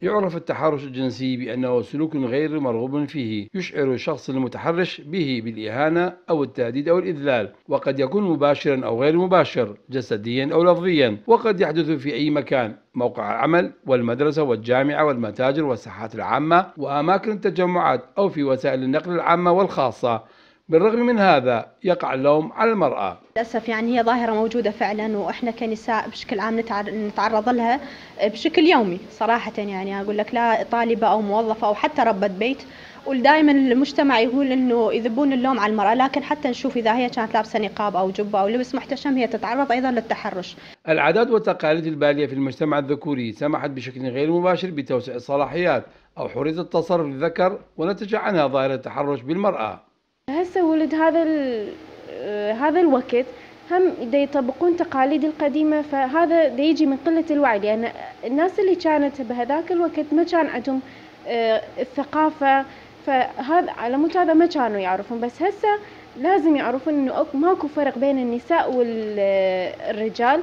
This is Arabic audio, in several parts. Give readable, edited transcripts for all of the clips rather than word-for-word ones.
يعرف التحرش الجنسي بأنه سلوك غير مرغوب فيه يشعر الشخص المتحرش به بالإهانة أو التهديد أو الإذلال، وقد يكون مباشرا أو غير مباشر، جسديا أو لفظيا، وقد يحدث في أي مكان: موقع العمل والمدرسة والجامعة والمتاجر والساحات العامة وأماكن التجمعات، أو في وسائل النقل العامة والخاصة. بالرغم من هذا يقع اللوم على المرأة. للأسف يعني هي ظاهرة موجودة فعلا، وإحنا كنساء بشكل عام نتعرض لها بشكل يومي صراحة. يعني أقول لك لا طالبة أو موظفة أو حتى ربة بيت، ودائما المجتمع يقول إنه يذبون اللوم على المرأة، لكن حتى نشوف إذا هي كانت لابسة نقاب أو جبة أو لبس محتشم هي تتعرض أيضا للتحرش. العادات والتقاليد البالية في المجتمع الذكوري سمحت بشكل غير مباشر بتوسيع الصلاحيات أو حرية التصرف للذكر، ونتج عنها ظاهرة التحرش بالمرأة. هسه ولد هذا الوقت هم دا يطبقون تقاليد القديمة، فهذا دا يجي من قلة الوعي، لأن الناس اللي كانت بهذاك الوقت ما كان عندهم الثقافة، فهذا على مود هذا ما كانوا يعرفون. بس هسه لازم يعرفون إنه ماكو فرق بين النساء والرجال.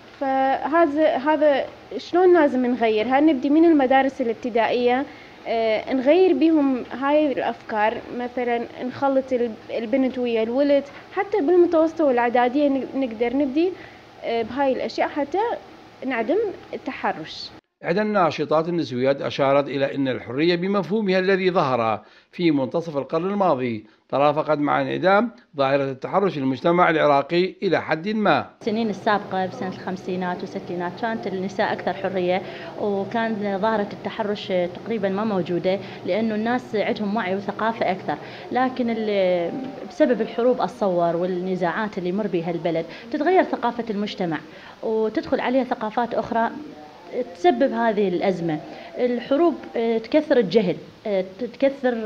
فهذا شلون لازم نغير؟ نبدي من المدارس الابتدائية، نغير بيهم هاي الأفكار، مثلا نخلط البنت ويا الولد، حتى بالمتوسطة والإعدادية نقدر نبدي بهاي الأشياء حتى نعدم التحرش. إحدى الناشطات النسويات أشارت إلى أن الحرية بمفهومها الذي ظهر في منتصف القرن الماضي ترافقت مع انعدام ظاهرة التحرش في المجتمع العراقي إلى حد ما. السنين السابقة بسنة الخمسينات والستينات كانت النساء أكثر حرية، وكان ظاهرة التحرش تقريبا ما موجودة، لأنه الناس عندهم وعي وثقافة أكثر. لكن بسبب الحروب أتصور والنزاعات اللي مر بها البلد تتغير ثقافة المجتمع وتدخل عليها ثقافات أخرى تسبب هذه الأزمة. الحروب تكثر الجهل، تكثر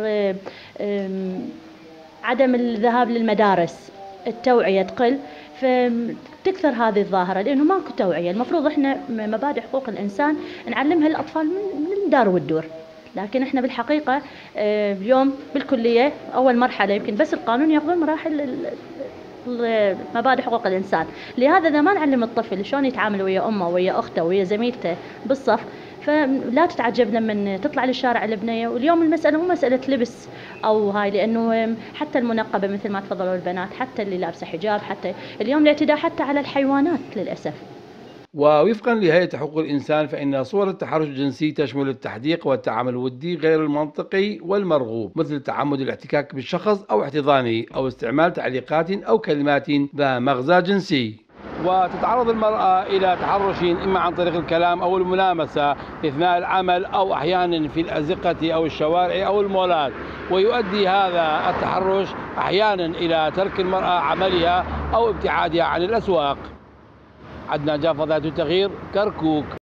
عدم الذهاب للمدارس، التوعية تقل، فتكثر هذه الظاهرة لأنه ماكو توعية. المفروض إحنا مبادئ حقوق الإنسان نعلمها للأطفال من الدار والدور، لكن إحنا بالحقيقة اليوم بالكلية أول مرحلة يمكن بس القانون ياخذون مراحل مبادئ حقوق الإنسان. لهذا إذا ما نعلم الطفل شلون يتعامل ويا أمه ويا أخته ويا زميلته بالصف، فلا تتعجب لما تطلع للشارع البنية. واليوم المسألة مو مسألة لبس أو هاي، لأنه حتى المنقبة مثل ما تفضلوا البنات، حتى اللي لابسة حجاب، حتى اليوم الاعتداء حتى على الحيوانات للأسف. ووفقا لهيئة حقوق الإنسان فإن صور التحرش الجنسي تشمل التحديق والتعامل الودي غير المنطقي والمرغوب، مثل تعمد الاحتكاك بالشخص أو احتضانه أو استعمال تعليقات أو كلمات ذا مغزى جنسي. وتتعرض المرأة إلى تحرش إما عن طريق الكلام أو الملامسة أثناء العمل أو أحيانا في الأزقة أو الشوارع أو المولات، ويؤدي هذا التحرش أحيانا إلى ترك المرأة عملها أو ابتعادها عن الأسواق. عدنان جافة، ذات التغيير، كركوك.